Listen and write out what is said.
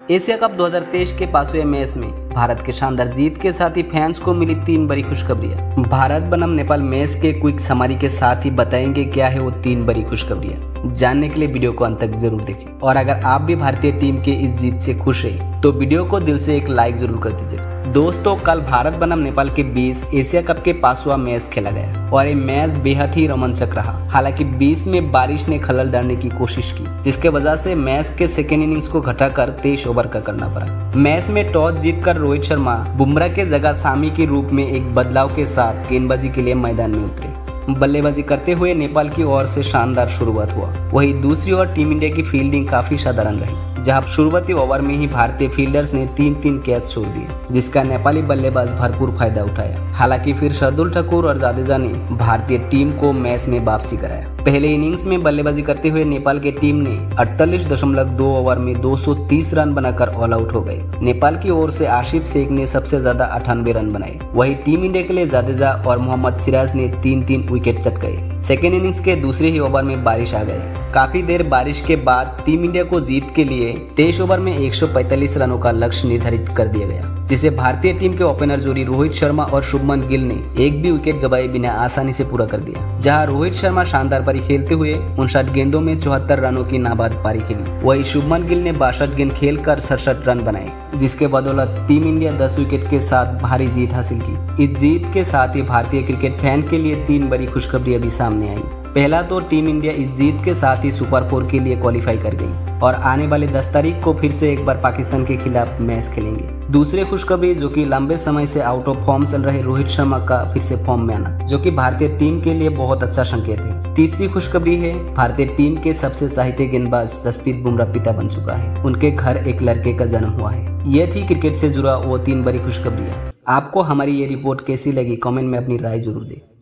Asia cup 2023 के 5वें match में भारत के शानदार जीत के साथ ही फैंस को मिली 3 बड़ी खुशखबरियां। भारत बनाम नेपाल मैच के क्विक समरी के साथ ही बताएंगे क्या है वो 3 बड़ी खुशखबरियां। जानने के लिए वीडियो को अंत तक जरूर देखें और अगर आप भी भारतीय टीम के इस जीत से खुश हैं तो वीडियो को दिल से एक लाइक जरूर कर दीजिए। दोस्तों, कल भारत बनाम नेपाल के बीच एशिया कप के 5वां मैच खेला गया और ये मैच बेहद ही रोमांचक रहा। हालांकि बीच में बारिश ने खलल डालने की कोशिश की, जिसके वजह से मैच के सेकेंड इनिंग्स को घटाकर 23 ओवर का करना पड़ा। मैच में टॉस जीतकर रोहित शर्मा बुमराह के जगह सामी के रूप में एक बदलाव के साथ गेंदबाजी के लिए मैदान में उतरे। बल्लेबाजी करते हुए नेपाल की ओर से शानदार शुरुआत हुआ। वहीं दूसरी ओर टीम इंडिया की फील्डिंग काफी साधारण रही, जहां शुरुआती ओवर में ही भारतीय फील्डर्स ने 3-3 कैच छोड़ दिए, जिसका नेपाली बल्लेबाज भरपूर फायदा उठाया। हालांकि फिर शार्दुल ठाकुर और जाडेजा ने भारतीय टीम को मैच में वापसी कराया। पहले इनिंग्स में बल्लेबाजी करते हुए नेपाल की टीम ने 48.2 ओवर में 230 रन बनाकर ऑल आउट हो गए। नेपाल की ओर से आशिफ शेख ने सबसे ज्यादा 98 रन बनाए। वहीं टीम इंडिया के लिए जाडेजा और मोहम्मद सिराज ने 3-3 विकेट चटकाए। सेकेंड इनिंग्स के दूसरे ही ओवर में बारिश आ गई। काफी देर बारिश के बाद टीम इंडिया को जीत के लिए 23 ओवर में 145 रनों का लक्ष्य निर्धारित कर दिया गया, जिसे भारतीय टीम के ओपनर जोड़ी रोहित शर्मा और शुभमन गिल ने एक भी विकेट गंवाए बिना आसानी से पूरा कर दिया। जहां रोहित शर्मा शानदार पारी खेलते हुए 59 गेंदों में 74 रनों की नाबाद पारी खेली, वहीं शुभमन गिल ने 62 गेंद खेलकर 67 रन बनाए, जिसके बदौलत टीम इंडिया 10 विकेट के साथ भारी जीत हासिल की। इस जीत के साथ ही भारतीय क्रिकेट फैन के लिए 3 बड़ी खुशखबरियां भी सामने आई। पहला तो टीम इंडिया इस जीत के साथ ही सुपर 4 के लिए क्वालिफाई कर गई और आने वाले 10 तारीख को फिर से एक बार पाकिस्तान के खिलाफ मैच खेलेंगे। दूसरी खुशखबरी, जो कि लंबे समय से आउट ऑफ फॉर्म चल रहे रोहित शर्मा का फिर से फॉर्म में आना, जो कि भारतीय टीम के लिए बहुत अच्छा संकेत है। तीसरी खुशखबरी है, भारतीय टीम के सबसे साहित्य गेंदबाज जसप्रीत बुमराह पिता बन चुका है। उनके घर एक लड़के का जन्म हुआ है। ये थी क्रिकेट से जुड़ा वो 3 बड़ी खुशखबरियां। आपको हमारी ये रिपोर्ट कैसी लगी, कमेंट में अपनी राय जरूर दें।